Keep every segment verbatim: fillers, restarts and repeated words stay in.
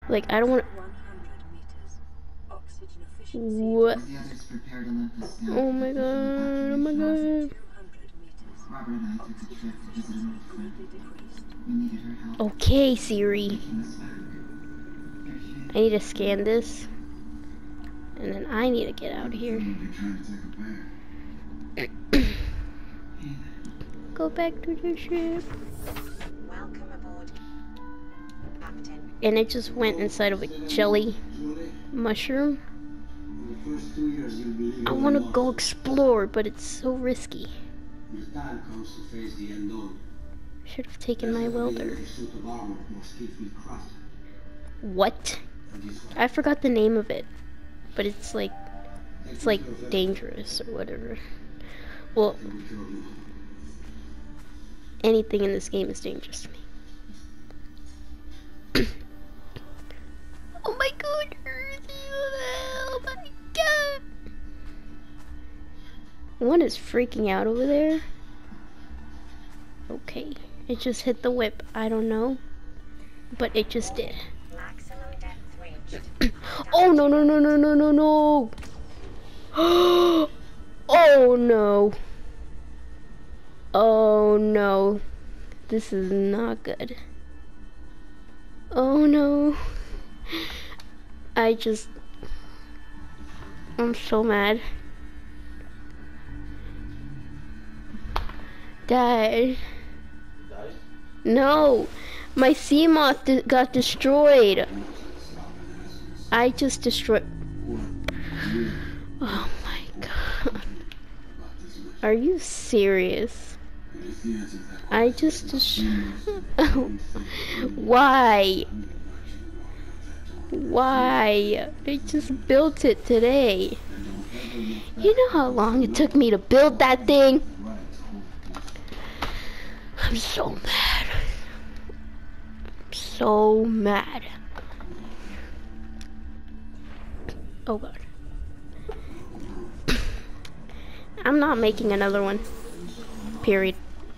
Like, I don't want to... What? Oh my god, oh my god. Robert and I took a trip to visit an old friend. We needed her help. Okay, Siri. Taking us back. I need to scan this. And then I need to get out of here. Go back to the ship. Welcome aboard, Captain. And it just went inside of a jelly mushroom. I want to go explore, but it's so risky. Should have taken my welder. What? I forgot the name of it, but it's like, it's like dangerous or whatever. Well, anything in this game is dangerous to me. Oh my god! Oh my god! One is freaking out over there. Okay, it just hit the whip. I don't know, but it just did. Maximum depth reached. Oh no no no no no no no! Oh no! Oh no! This is not good. Oh no! I just... I'm so mad. Dad. No! My Seamoth de got destroyed. I just destroyed... Oh my god. Are you serious? I just destroyed... Why? Why? I just built it today. You know how long it took me to build that thing? I'm so mad. I'm so mad. Oh god. I'm not making another one. Period.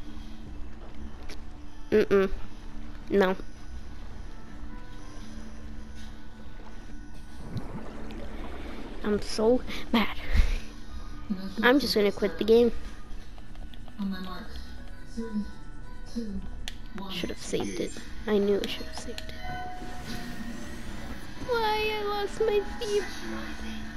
Mm-mm. No. I'm so mad. I'm just gonna quit the game. Should have saved it. I knew I should have saved it. Why I lost my theme?